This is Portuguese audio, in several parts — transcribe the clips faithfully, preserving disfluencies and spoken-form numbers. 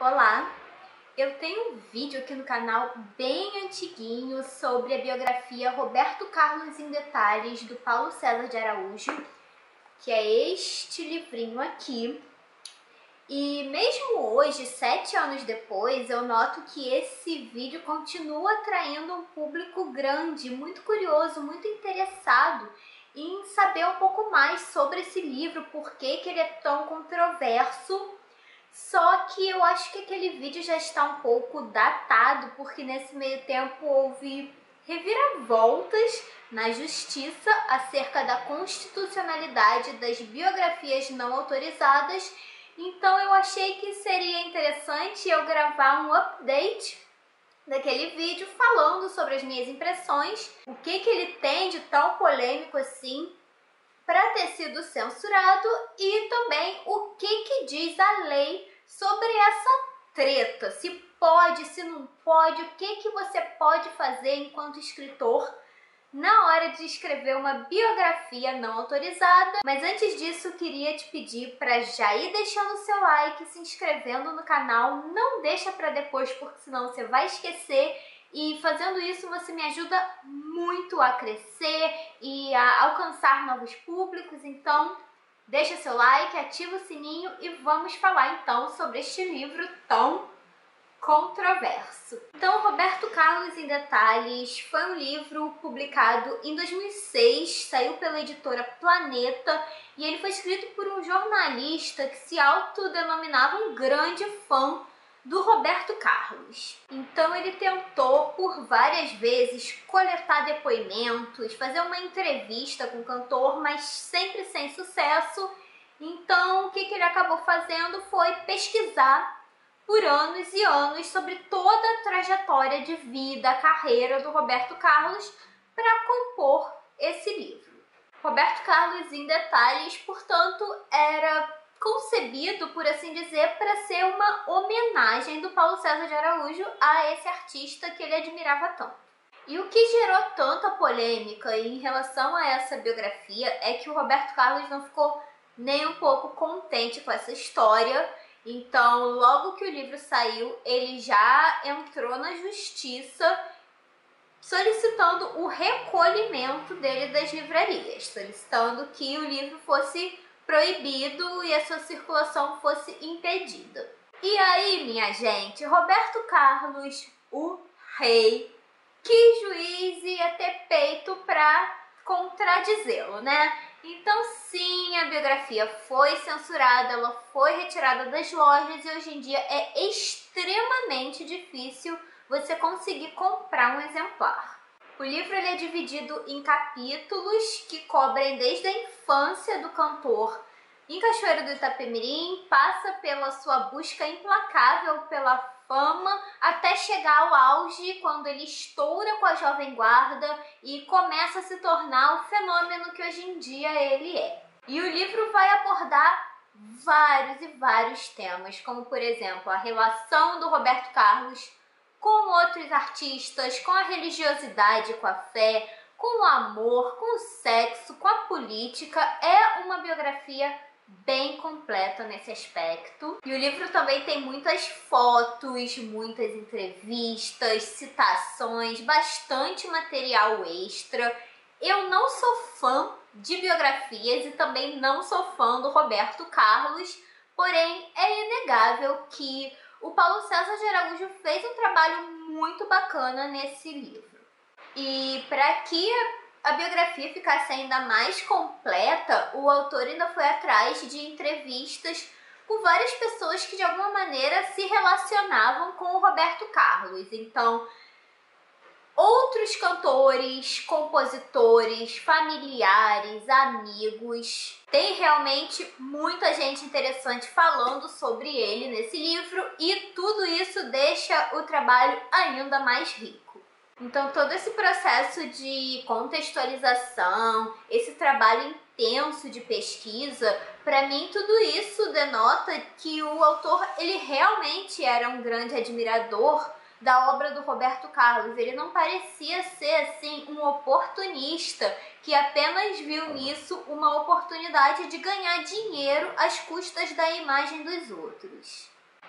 Olá! Eu tenho um vídeo aqui no canal bem antiguinho sobre a biografia Roberto Carlos em Detalhes, do Paulo César de Araújo, que é este livrinho aqui. E mesmo hoje, sete anos depois, eu noto que esse vídeo continua atraindo um público grande, muito curioso, muito interessado em saber um pouco mais sobre esse livro, por que que ele é tão controverso. Só que eu acho que aquele vídeo já está um pouco datado, porque nesse meio tempo houve reviravoltas na justiça acerca da constitucionalidade das biografias não autorizadas. Então eu achei que seria interessante eu gravar um update daquele vídeo falando sobre as minhas impressões, o que que ele tem de tão polêmico assim para ter sido censurado e também o que que diz a lei sobre essa treta, se pode, se não pode, o que que você pode fazer enquanto escritor na hora de escrever uma biografia não autorizada. Mas antes disso, queria te pedir para já ir deixando o seu like, se inscrevendo no canal, não deixa para depois, porque senão você vai esquecer. E fazendo isso você me ajuda muito a crescer e a alcançar novos públicos. Então deixa seu like, ativa o sininho e vamos falar então sobre este livro tão controverso. Então, Roberto Carlos em Detalhes foi um livro publicado em dois mil e seis, saiu pela editora Planeta e ele foi escrito por um jornalista que se autodenominava um grande fã do Roberto Carlos. Então ele tentou por várias vezes coletar depoimentos, fazer uma entrevista com o cantor, mas sempre sem sucesso. Então o que que ele acabou fazendo foi pesquisar por anos e anos sobre toda a trajetória de vida, a carreira do Roberto Carlos para compor esse livro. Roberto Carlos em Detalhes, portanto, era concebido, por assim dizer, para ser uma homenagem do Paulo César de Araújo a esse artista que ele admirava tanto. E o que gerou tanta polêmica em relação a essa biografia é que o Roberto Carlos não ficou nem um pouco contente com essa história. Então, logo que o livro saiu, ele já entrou na justiça solicitando o recolhimento dele das livrarias, solicitando que o livro fosse proibido e a sua circulação fosse impedida. E aí, minha gente, Roberto Carlos, o rei, que juiz ia ter peito para contradizê-lo, né? Então sim, a biografia foi censurada, ela foi retirada das lojas e hoje em dia é extremamente difícil você conseguir comprar um exemplar. O livro ele é dividido em capítulos que cobrem desde a infância do cantor em Cachoeiro do Itapemirim, passa pela sua busca implacável pela fama, até chegar ao auge quando ele estoura com a Jovem Guarda e começa a se tornar o fenômeno que hoje em dia ele é. E o livro vai abordar vários e vários temas, como por exemplo a relação do Roberto Carlos com outros artistas, com a religiosidade, com a fé, com o amor, com o sexo, com a política. É uma biografia bem completa nesse aspecto. E o livro também tem muitas fotos, muitas entrevistas, citações, bastante material extra. Eu não sou fã de biografias e também não sou fã do Roberto Carlos, porém é inegável que o Paulo César de Araújo fez um trabalho muito bacana nesse livro. E para que a biografia ficasse ainda mais completa, o autor ainda foi atrás de entrevistas com várias pessoas que de alguma maneira se relacionavam com o Roberto Carlos. Então, outros cantores, compositores, familiares, amigos. Tem realmente muita gente interessante falando sobre ele nesse livro e tudo isso deixa o trabalho ainda mais rico. Então todo esse processo de contextualização, esse trabalho intenso de pesquisa, para mim tudo isso denota que o autor ele realmente era um grande admirador da obra do Roberto Carlos. Ele não parecia ser assim um oportunista que apenas viu nisso uma oportunidade de ganhar dinheiro às custas da imagem dos outros.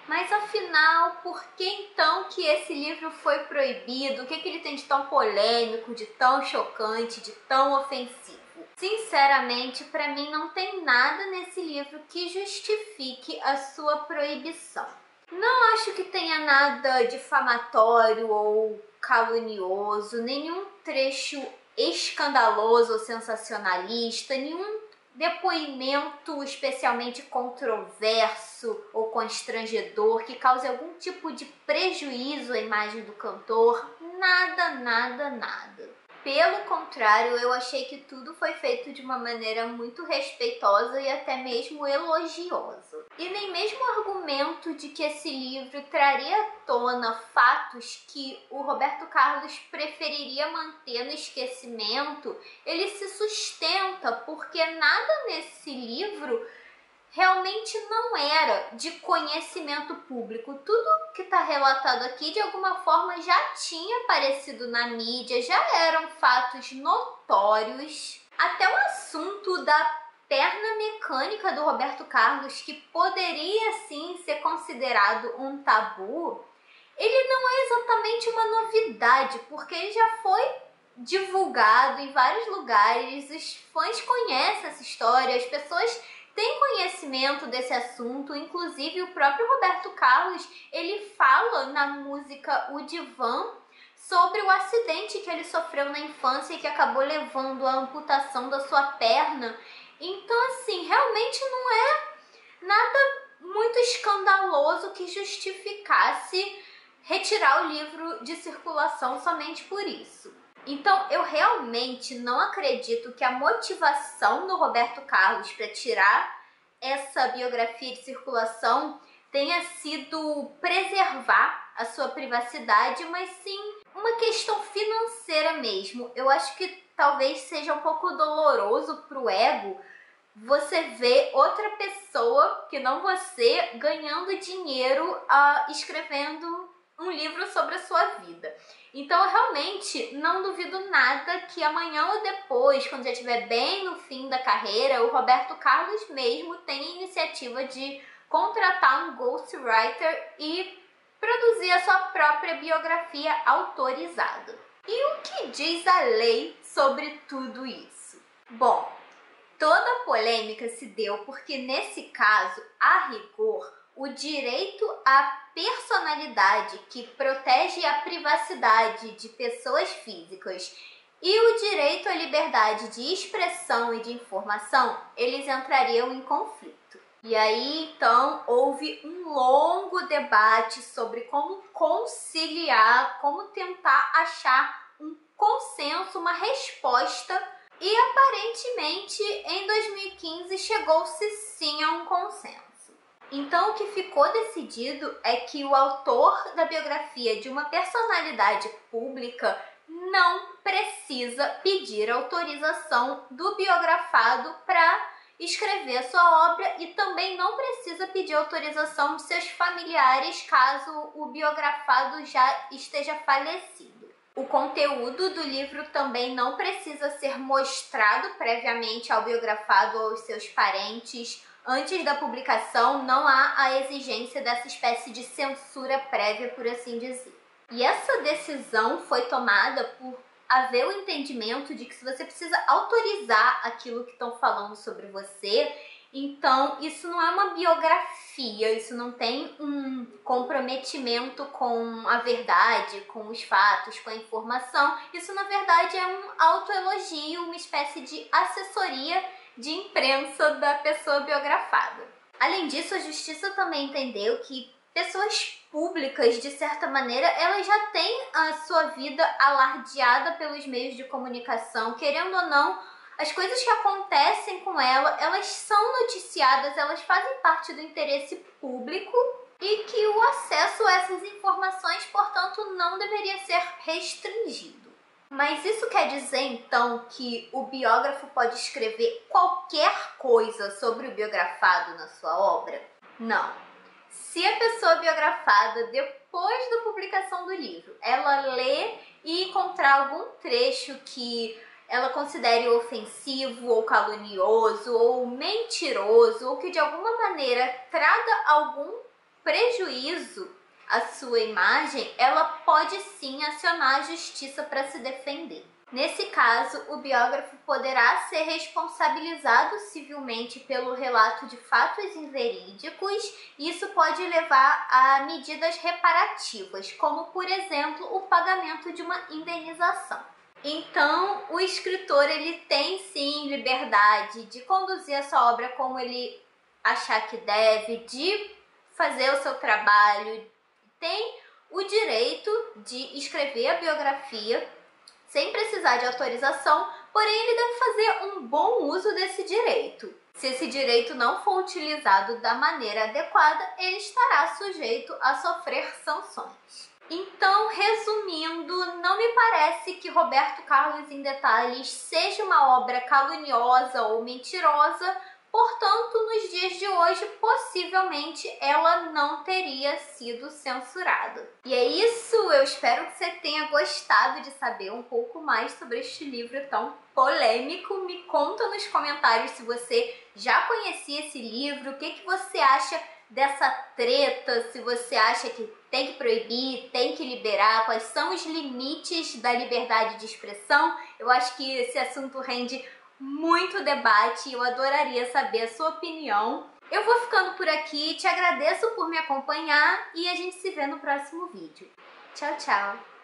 Mas afinal, por que então que esse livro foi proibido? O que, que ele tem de tão polêmico, de tão chocante, de tão ofensivo? Sinceramente, para mim não tem nada nesse livro que justifique a sua proibição. Não acho que tenha nada difamatório ou calunioso, nenhum trecho escandaloso ou sensacionalista, nenhum depoimento especialmente controverso ou constrangedor que cause algum tipo de prejuízo à imagem do cantor. Nada, nada, nada. Pelo contrário, eu achei que tudo foi feito de uma maneira muito respeitosa e até mesmo elogiosa. E nem mesmo o argumento de que esse livro traria à tona fatos que o Roberto Carlos preferiria manter no esquecimento, ele se sustenta, porque nada nesse livro realmente não era de conhecimento público. Tudo que está relatado aqui, de alguma forma, já tinha aparecido na mídia, já eram fatos notórios. Até o assunto da perna mecânica do Roberto Carlos, que poderia sim ser considerado um tabu, ele não é exatamente uma novidade, porque ele já foi divulgado em vários lugares, os fãs conhecem essa história, as pessoas tem conhecimento desse assunto, inclusive o próprio Roberto Carlos, ele fala na música O Divã sobre o acidente que ele sofreu na infância e que acabou levando à amputação da sua perna. Então, assim, realmente não é nada muito escandaloso que justificasse retirar o livro de circulação somente por isso. Então, eu realmente não acredito que a motivação do Roberto Carlos para tirar essa biografia de circulação tenha sido preservar a sua privacidade, mas sim uma questão financeira mesmo. Eu acho que talvez seja um pouco doloroso para o ego você ver outra pessoa, que não você, ganhando dinheiro uh, escrevendo um livro sobre a sua vida. Então, eu realmente não duvido nada que amanhã ou depois, quando já estiver bem no fim da carreira, o Roberto Carlos mesmo tenha a iniciativa de contratar um ghostwriter e produzir a sua própria biografia autorizada. E o que diz a lei sobre tudo isso? Bom, toda a polêmica se deu porque, nesse caso, a rigor, o direito à personalidade, que protege a privacidade de pessoas físicas, e o direito à liberdade de expressão e de informação, eles entrariam em conflito. E aí, então, houve um longo debate sobre como conciliar, como tentar achar um consenso, uma resposta. E aparentemente, em dois mil e quinze, chegou-se sim a um consenso. Então, o que ficou decidido é que o autor da biografia de uma personalidade pública não precisa pedir autorização do biografado para escrever a sua obra e também não precisa pedir autorização de seus familiares caso o biografado já esteja falecido. O conteúdo do livro também não precisa ser mostrado previamente ao biografado ou aos seus parentes. Antes da publicação, não há a exigência dessa espécie de censura prévia, por assim dizer. E essa decisão foi tomada por haver o entendimento de que se você precisa autorizar aquilo que estão falando sobre você, então isso não é uma biografia, isso não tem um comprometimento com a verdade, com os fatos, com a informação. Isso, na verdade, é um autoelogio, uma espécie de assessoria de imprensa da pessoa biografada. Além disso, a justiça também entendeu que pessoas públicas, de certa maneira, elas já têm a sua vida alardeada pelos meios de comunicação. Querendo ou não, as coisas que acontecem com ela, elas são noticiadas, elas fazem parte do interesse público e que o acesso a essas informações, portanto, não deveria ser restringido. Mas isso quer dizer, então, que o biógrafo pode escrever qualquer coisa sobre o biografado na sua obra? Não. Se a pessoa biografada, depois da publicação do livro, ela lê e encontrar algum trecho que ela considere ofensivo ou calunioso ou mentiroso, ou que de alguma maneira traga algum prejuízo à sua imagem, ela pode sim acionar a justiça para se defender. Nesse caso, o biógrafo poderá ser responsabilizado civilmente pelo relato de fatos inverídicos. Isso pode levar a medidas reparativas, como, por exemplo, o pagamento de uma indenização. Então, o escritor ele tem sim liberdade de conduzir a sua obra como ele achar que deve, de fazer o seu trabalho, tem o direito de escrever a biografia sem precisar de autorização, porém ele deve fazer um bom uso desse direito. Se esse direito não for utilizado da maneira adequada, ele estará sujeito a sofrer sanções. Então, resumindo, não me parece que Roberto Carlos em Detalhes seja uma obra caluniosa ou mentirosa, portanto, nos dias de hoje, possivelmente ela não teria sido censurada. E é isso, eu espero que você tenha gostado de saber um pouco mais sobre este livro tão polêmico. Me conta nos comentários se você já conhecia esse livro, o que, que você acha dessa treta, se você acha que tem que proibir, tem que liberar, quais são os limites da liberdade de expressão. Eu acho que esse assunto rende muito debate e eu adoraria saber a sua opinião. Eu vou ficando por aqui, te agradeço por me acompanhar e a gente se vê no próximo vídeo. Tchau, tchau!